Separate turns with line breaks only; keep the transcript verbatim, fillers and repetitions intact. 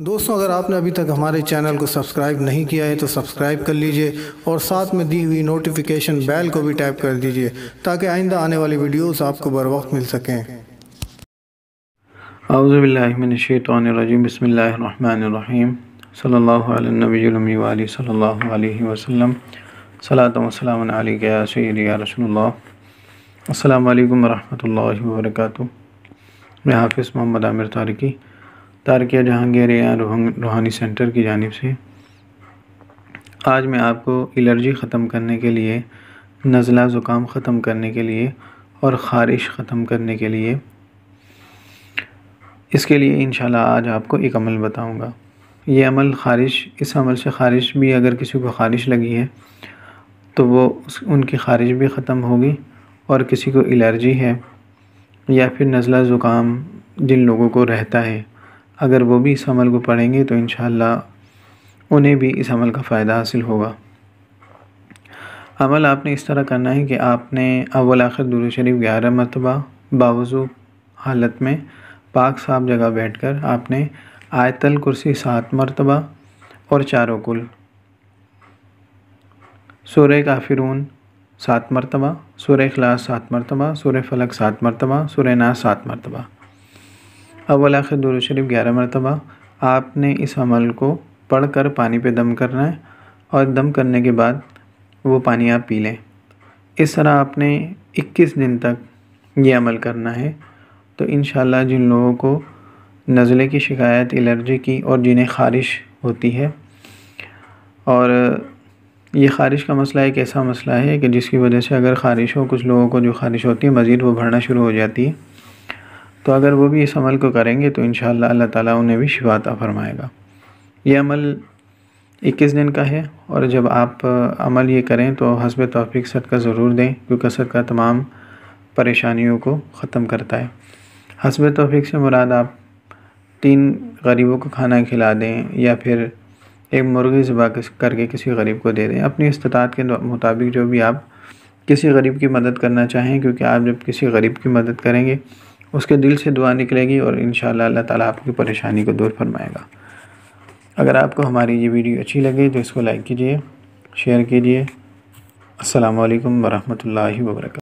दोस्तों, अगर आपने अभी तक हमारे चैनल को सब्सक्राइब नहीं किया है तो सब्सक्राइब कर लीजिए और साथ में दी हुई नोटिफिकेशन बेल को भी टैप कर दीजिए ताकि आइंदा आने वाली वीडियोस आपको बर वक्त मिल सकें।
औज़ु बिल्लाहि मिनश्शैतानिर्रजीम बिस्मिल्लाहिर्रहमानिर्रहीम सल्लल्लाहु अला नबिय्यिल उम्मी व आलिहि सल्लल्लाहु अलैहि वसल्लम सलातु व सलामुन अलैका या सय्यदी या रसूलल्लाह। अस्सलामु अलैकुम व रहमतुल्लाहि व बरकातुहू। मैं हाफ़िज़ मोहम्मद आमिर तारिकी तारिकिया जहांगीरिया रूहानी सेंटर की जानिब से आज मैं आपको एलर्जी ख़त्म करने के लिए, नज़ला ज़ुकाम ख़त्म करने के लिए और ख़ारिश ख़त्म करने के लिए इसके लिए इंशाल्लाह आज आपको एक अमल बताऊंगा। ये अमल ख़ारिश इस अमल से ख़ारिश भी, अगर किसी को ख़ारिश लगी है तो वो उनकी ख़ारिश भी ख़त्म होगी, और किसी को एलर्जी है या फिर नज़ला ज़ुकाम जिन लोगों को रहता है, अगर वो भी इस अमल को पढ़ेंगे तो इंशाल्लाह उन्हें भी इस अमल का फ़ायदा हासिल होगा। अमल आपने इस तरह करना है कि आपने अव्वल आखिर दुरूद शरीफ ग्यारह मरतबा बावज़ू हालत में पाक साफ जगह बैठकर आपने आयतल कुर्सी सात मरतबा और चारों कुल, सूरह काफिरून सात मरतबा, सूरह इखलास सात मरतबा, सूरह फलक सात मरतबा, सूरह नास सात मरतबा, अव्वल आखिर दुरूद शरीफ ग्यारह मरतबा आपने इस अमल को पढ़कर पानी पे दम करना है, और दम करने के बाद वो पानी आप पी लें। इस तरह आपने इक्कीस दिन तक ये अमल करना है। तो इंशाल्लाह जिन लोगों को नज़ले की शिकायत, एलर्जी की, और जिन्हें ख़ारिश होती है, और ये ख़ारिश का मसला एक ऐसा मसला है कि जिसकी वजह से अगर ख़ारिश हो, कुछ लोगों को जो ख़ारिश होती है मज़ीद वो बढ़ना शुरू हो जाती है, तो अगर वो भी इस अमल को करेंगे तो इंशाल्लाह अल्लाह ताला उन्हें भी शिफा अता फ़रमाएगा। ये अमल इक्कीस दिन का है, और जब आप अमल ये करें तो हस्ब तौफीक सदका ज़रूर दें, क्योंकि सदका तमाम परेशानियों को ख़त्म करता है। हस्ब तौफीक से मुराद आप तीन गरीबों को खाना खिला दें, या फिर एक मुर्गी ज़िबा करके किसी गरीब को दे दें, अपनी इस्तिताअत के मुताबिक जो भी आप किसी गरीब की मदद करना चाहें, क्योंकि आप जब किसी गरीब की मदद करेंगे उसके दिल से दुआ निकलेगी और इंशाल्लाह अल्लाह ताला आपकी परेशानी को दूर फरमाएगा। अगर आपको हमारी ये वीडियो अच्छी लगे तो इसको लाइक कीजिए, शेयर कीजिए। अस्सलामु अलैकुम व रहमतुल्लाहि व बरकातुहू।